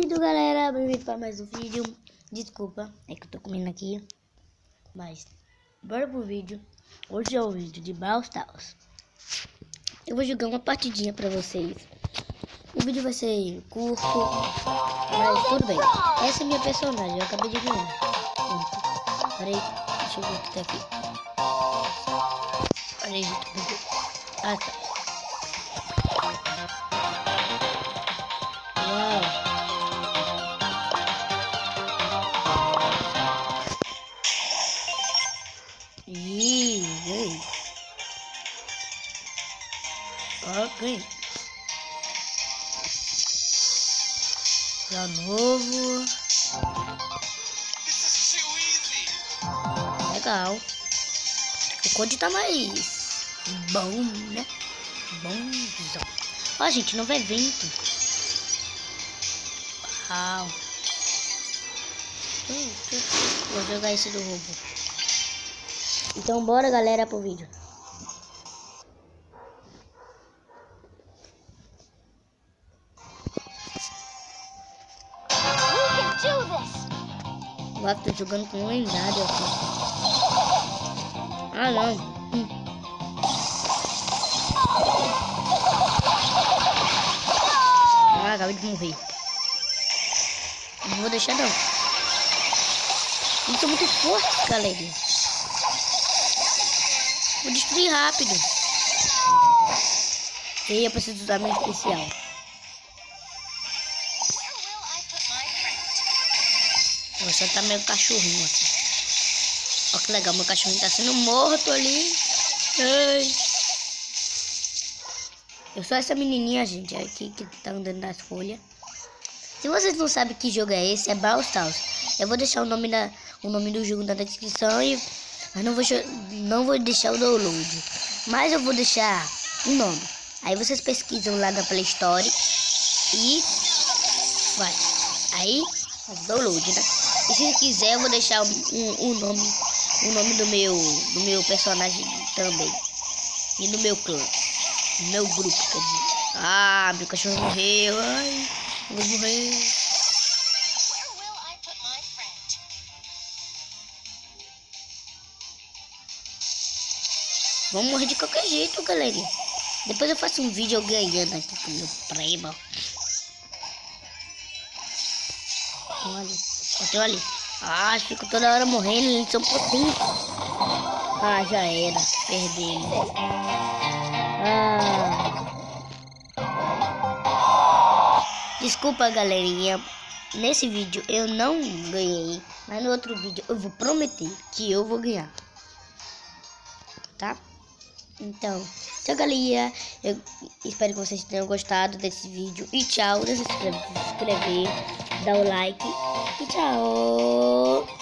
Bem-vindo, galera, bem-vindo para mais um vídeo. Desculpa, é que eu tô comendo aqui. Mas, bora pro vídeo. Hoje é o vídeo de Brawl Stars. Eu vou jogar uma partidinha pra vocês. O vídeo vai ser curto, mas tudo bem. Essa é minha personagem, eu acabei de ganhar. Peraí, deixa eu ver o que tá aqui. Peraí, ah, tá. Uau. Ganhei. Ok. Já novo. Legal. O code tá mais bom, né? Bonzão. Ó, gente, novo evento. Uau. Vou jogar esse do robô. Então bora, galera, pro vídeo. Agora tô jogando com um lendário aqui. Ah, não. Ah, acabei de morrer. Não vou deixar, não. Eles são muito fortes, galera. Vou destruir rápido. E eu preciso usar meu especial. Vou sentar meu cachorrinho aqui. Olha que legal, meu cachorrinho tá sendo morto ali. Ai. Eu sou essa menininha, gente, aqui que tá andando nas folhas. Se vocês não sabem que jogo é esse, é Brawl Stars. Eu vou deixar o nome do jogo na descrição, mas não vou deixar o download. Mas eu vou deixar o nome. Aí vocês pesquisam lá na Play Store e faz. Aí faz download, né? E se quiser eu vou deixar o nome do meu personagem também. E do meu clã. Do meu grupo, quer dizer. Ah, meu cachorro morreu. Ai, eu vou morrer. Vamos morrer de qualquer jeito, galera. Depois eu faço um vídeo ganhando aqui com o meu prêmio. Olha ali. Ah, fico toda hora morrendo, eles são potentes. Ah, já era. Perdemos. Desculpa, galerinha. Nesse vídeo eu não ganhei. Mas no outro vídeo eu vou prometer que eu vou ganhar. Tá? Então, tchau, galera. Eu espero que vocês tenham gostado desse vídeo. E tchau. Não se inscrever, dá o like. E tchau.